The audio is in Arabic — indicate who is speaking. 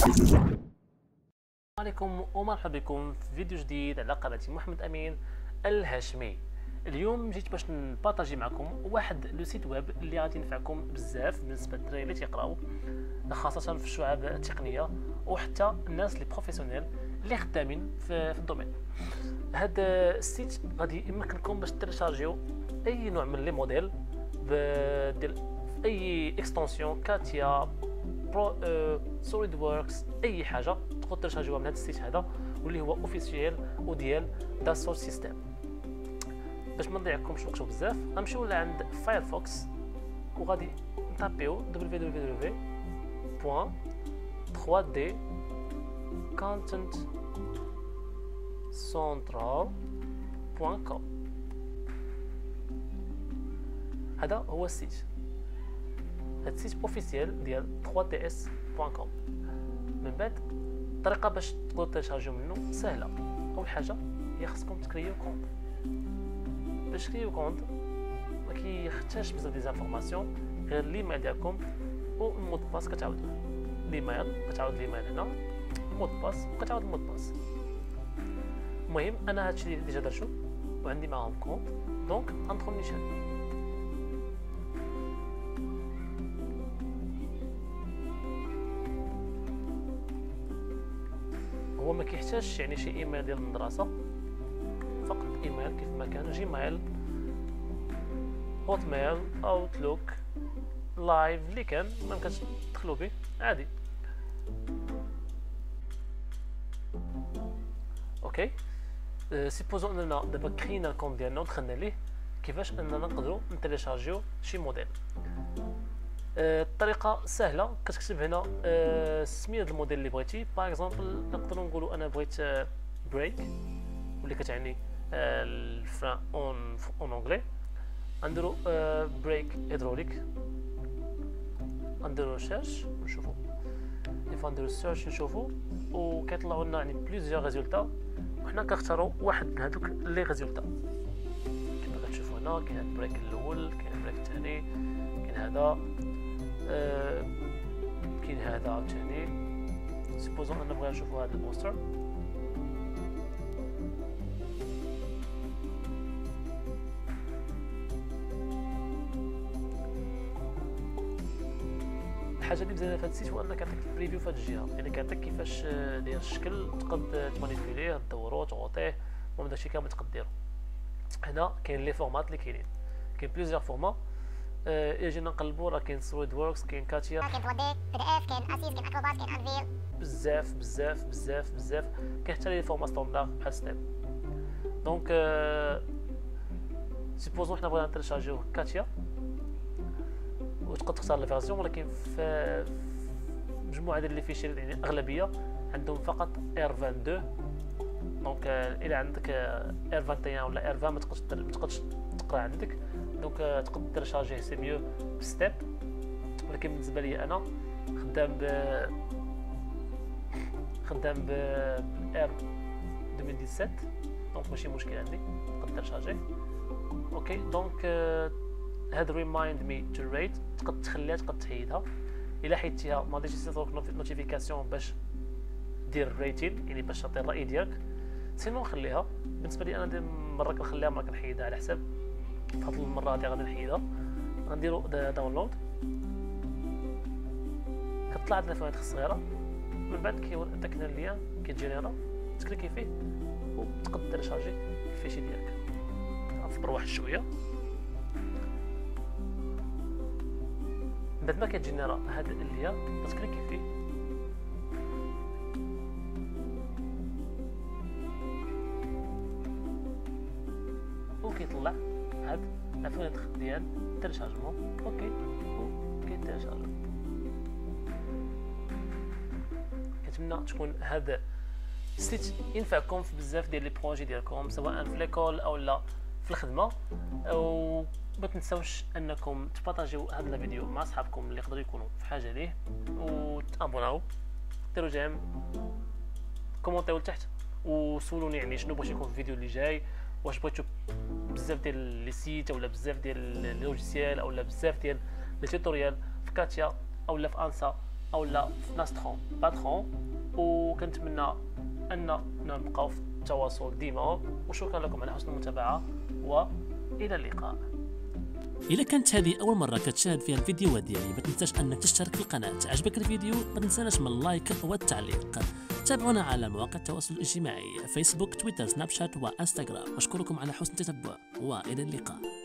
Speaker 1: السلام عليكم ومرحبا بكم في فيديو جديد على قناة محمد أمين الهاشمي. اليوم جيت باش نبارطاجي معكم واحد لو سيت ويب اللي غادي ينفعكم بزاف بالنسبه للدراري اللي تيقراو، خاصه في الشعب التقنيه وحتى الناس لي بروفيسيونيل اللي خدامين في الدومين. هذا السيت غادي يمكنكم باش تيليشارجيو اي نوع من لي موديل ديال اي اكستنسيون كاتيا برو سوليد ووركس، اي حاجه تقدروا تيليشارجيوها من هذا السيت هذا واللي هو اوفيسيال وديال داسوت سيستم. باش ما نضيعكمش الوقت بزاف غنمشيو لعند فايرفوكس وغادي نطابيو www.3dcontentcentral.com. هذا هو السيت، هذا السيت اوفيسيال ديال 3ds.com. من بعد الطريقه باش تقدروا تشارجيو منه سهله. اول حاجه هي خصكم تكريو كونت. باش تكريو كونت ما كيحتاجش بزاف ديال زانفورماسيون، غير ليميل ديالكم والمود باس كتعاودوه. ليميل كتعاود ليميل هنا، المود باس كتعاود المود باس. المهم انا هادشي اللي ديجا درتو وعندي معاهم كونت، دونك غندخل نيشان. هو ما كيحتاجش يعني شي ايميل ديال المدرسه، فقط ايميل كيف ما كان جيميل، هوت ميل، اوتلوك، لايف اللي كان ما يمكنش تدخلوا به عادي. اوكي، سيبوزو اننا دابا كرينا الكونت ديالنا ودخلنا ليه، كيفاش اننا نقدروا نتيليشارجيو شي موديل؟ الطريقه سهله، كتكتب هنا سميه الموديل اللي بغيتي. باغ اكزومبل نقدروا نقولوا انا بغيت بريك واللي كتعني الفران اون اونغلي. نديرو بريك هيدروليك، نديرو سيرش نشوفو، كيف نديرو سيرش نشوفو وكيطلعوا لنا يعني بليزيور ريزولتا، وحنا كنختاروا واحد من هذوك لي ريزولتا. كما كتشوفوا هنا كاين هاد البريك الاول، كاين البريك الثاني، كاين هذا، كاين هذا عاوتاني. سيبوزون انا بغينا نشوفوا هذا البوستر. الحاجه اللي مزيانه في هذا السيت هو انك كيعطيك البريفيو في هذه الجهه، يعني كيعطيك كيفاش داير الشكل، تقد تمانيبيليه تدورو تغوطيه، المهم داكشي كامل تقد ديرو. هنا كاين لي فورمات اللي كاينين، كاين بليزيور فورما. الا جينا نقلبو راه كاين سوليد ووركس، كاين كاتيا،
Speaker 2: كاين 3D بي دي اف، كاين اسيس، كاين اكروبات، كاين انفيل،
Speaker 1: بزاف بزاف بزاف بزاف. كاين حتى لي فورما ستاندار بحال سناب. دونك سيبوزون حنا بغينا نتيليشارجيو كاتيا، وتقدر تختار الفيرسيون، ولكن في مجموعه ديال لي فيشي يعني الاغلبيه عندهم فقط R22. دونك الى عندك R21 ولا R20 ما تقدرش تقرا عندك، دونك تقدر تيليشارجيه سي ميو بستيب. ولكن بالنسبه لي انا خدام ب R 2017، دونك ماشي مشكل عندي، نقدر تيليشارجيه. اوكي، دونك هاد ريمايند مي تو ريت تقدر تخليها، تقدر تحيدها. الا حيدتيها ما غاديش يصيفوك نوتيفيكاسيون باش دير الريتين، يعني باش تعطي الراي ديالك. سينو خليها. بالنسبه لي انا مره كنخليها مره كنحيدها على حسب. هاد المره هادي غادي نحيدها، غنديرو داونلود. كطلع لنا فوائد الصغيره، من بعد كيوريك هنا اللين كيتجينيرا، تكليكي فيه وتقدر تيليشارجي الفيشي ديالك. غنصبر واحد شويه. بعد ما كيتجينيرا هاد اللين كتكليكي فيه وكيطلع هاد الفوائد ديال التيليشارجمون. اوكي، وكيتيليشارجا. كنتمنى تكون هذا السيت ينفعكم في بزاف ديال لي بروجي ديالكم، سواء في ليكول او لا في الخدمه. وما تنساوش انكم تبارطاجيو هذا الفيديو مع صحابكم اللي يقدروا يكونوا في حاجه ليه، وتابوناو، ديروا جيم، كومونتيو لتحت وسولوني يعني شنو بغيتو يكون في الفيديو اللي جاي. واش بغيتو بزاف ديال لي سيت اولا بزاف ديال لي لوجيسيال اولا بزاف ديال لي توتوريال في كاتيا اولا في انسا او لا في ناس باترون، وكنتمنى ان نبقاو في التواصل ديما. وشكرا لكم على حسن المتابعه، والى اللقاء.
Speaker 3: إلا كانت هذه أول مرة كتشاهد فيها الفيديوهات ديالي ما تنساش أنك تشترك في القناة. عجبك الفيديو ما تنساناش من اللايك والتعليق. تابعونا على مواقع التواصل الاجتماعي فيسبوك، تويتر، سناب شات وانستغرام. أشكركم على حسن التتبع، وإلى اللقاء.